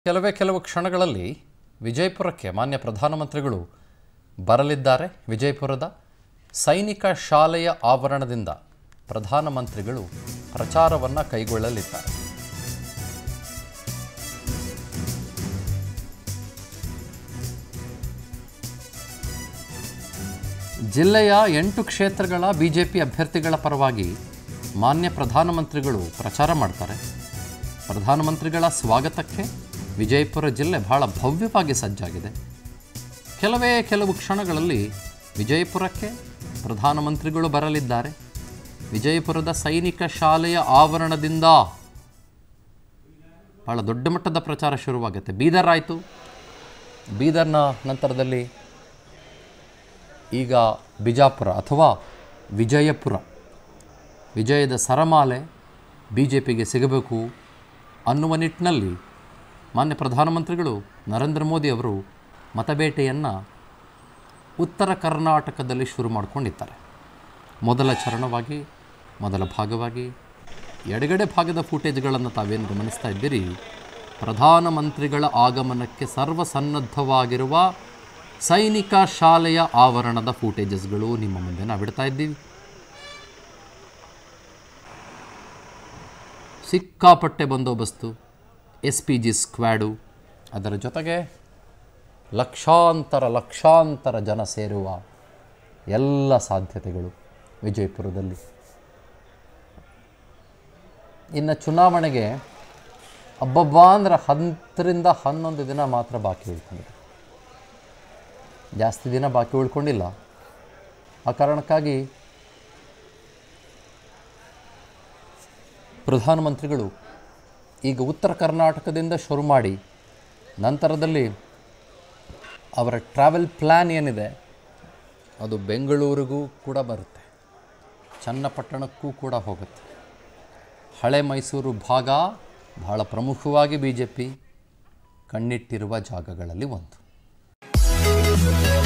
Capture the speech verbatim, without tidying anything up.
ಕೆಲವೇ ಕೆಲವು ಕ್ಷಣಗಳಲ್ಲಿ ವಿಜಯಪುರಕ್ಕೆ ಮಾನ್ಯ ಪ್ರಧಾನಮಂತ್ರಿಗಳು ಬರಲಿದ್ದಾರೆ. ವಿಜಯಪುರದ ಸೈನಿಕ ಶಾಲೆಯ ಆವರಣದಿಂದ ಪ್ರಧಾನಮಂತ್ರಿಗಳು ಪ್ರಚಾರವನ್ನು ಕೈಗೊಳ್ಳಲಿದ್ದಾರೆ. ಜಿಲ್ಲೆಯ ಎಂಟು ಕ್ಷೇತ್ರಗಳ ಬಿಜೆಪಿ ಅಭ್ಯರ್ಥಿಗಳ ಪರವಾಗಿ ಮಾನ್ಯ ಪ್ರಧಾನಮಂತ್ರಿಗಳು ಪ್ರಚಾರ ಮಾಡ್ತಾರೆ. ಪ್ರಧಾನಮಂತ್ರಿಗಳ ಸ್ವಾಗತಕ್ಕೆ ವಿಜಯಪುರ ಜಿಲ್ಲೆ ಬಹಳ ಭವ್ಯವಾಗಿ ಸಜ್ಜಾಗಿದೆ. ಕೆಲವೇ ಕೆಲವು ಕ್ಷಣಗಳಲ್ಲಿ ವಿಜಯಪುರಕ್ಕೆ ಪ್ರಧಾನಮಂತ್ರಿಗಳು ಬರಲಿದ್ದಾರೆ. ವಿಜಯಪುರದ ಸೈನಿಕ ಶಾಲೆಯ ಆವರಣದಿಂದ ಬಹಳ ದೊಡ್ಡ ಮಟ್ಟದ ಪ್ರಚಾರ ಶುರುವಾಗುತ್ತೆ. ಬೀದರ್ ಆಯಿತು, ಬೀದರ್ನ ನಂತರದಲ್ಲಿ ಈಗ ಬಿಜಾಪುರ ಅಥವಾ ವಿಜಯಪುರ. ವಿಜಯದ ಸರಮಾಲೆ ಬಿ ಜೆ ಪಿಗೆ ಸಿಗಬೇಕು ಅನ್ನುವ ನಿಟ್ಟಿನಲ್ಲಿ ಮಾನ್ಯ ಪ್ರಧಾನಮಂತ್ರಿಗಳು ನರೇಂದ್ರ ಮೋದಿ ಅವರು ಮತಬೇಟೆಯನ್ನು ಉತ್ತರ ಕರ್ನಾಟಕದಲ್ಲಿ ಶುರು ಮಾಡಿಕೊಂಡಿದ್ದಾರೆ. ಮೊದಲ ಚರಣವಾಗಿ ಮೊದಲ ಭಾಗವಾಗಿ ಎಡಗಡೆ ಭಾಗದ ಫೂಟೇಜ್ಗಳನ್ನು ತಾವೇನು ಗಮನಿಸ್ತಾ ಇದ್ದೀರಿ, ಪ್ರಧಾನಮಂತ್ರಿಗಳ ಆಗಮನಕ್ಕೆ ಸರ್ವಸನ್ನದ್ಧವಾಗಿರುವ ಸೈನಿಕ ಶಾಲೆಯ ಆವರಣದ ಫೂಟೇಜಸ್ಗಳು ನಿಮ್ಮ ಮುಂದೆ ನಾವು ಬಿಡ್ತಾ ಇದ್ದೀವಿ. ಸಿಕ್ಕಾಪಟ್ಟೆ ಬಂದೋಬಸ್ತು, ಎಸ್ ಪಿ ಜಿ ಸ್ಕ್ವಾಡು, ಅದರ ಜೊತೆಗೆ ಲಕ್ಷಾಂತರ ಲಕ್ಷಾಂತರ ಜನ ಸೇರುವ ಎಲ್ಲ ಸಾಧ್ಯತೆಗಳು ವಿಜಯಪುರದಲ್ಲಿ. ಇನ್ನು ಚುನಾವಣೆಗೆ ಹಬ್ಬಬ್ಬ ಅಂದರೆ ಹತ್ತರಿಂದ ಹನ್ನೊಂದು ದಿನ ಮಾತ್ರ ಬಾಕಿ ಉಳ್ಕೊಂಡಿದೆ. ಜಾಸ್ತಿ ದಿನ ಬಾಕಿ ಉಳ್ಕೊಂಡಿಲ್ಲ. ಆ ಕಾರಣಕ್ಕಾಗಿ ಪ್ರಧಾನಮಂತ್ರಿಗಳು ಈಗ ಉತ್ತರ ಕರ್ನಾಟಕದಿಂದ ಶುರು ಮಾಡಿ ನಂತರದಲ್ಲಿ ಅವರ ಟ್ರಾವೆಲ್ ಪ್ಲ್ಯಾನ್ ಏನಿದೆ ಅದು ಬೆಂಗಳೂರಿಗೂ ಕೂಡ ಬರುತ್ತೆ, ಚನ್ನಪಟ್ಟಣಕ್ಕೂ ಕೂಡ ಹೋಗುತ್ತೆ. ಹಳೆ ಮೈಸೂರು ಭಾಗ ಬಹಳ ಪ್ರಮುಖವಾಗಿ ಬಿ ಜೆ ಪಿ ಕಣ್ಣಿಟ್ಟಿರುವ ಜಾಗಗಳಲ್ಲಿ ಒಂದು.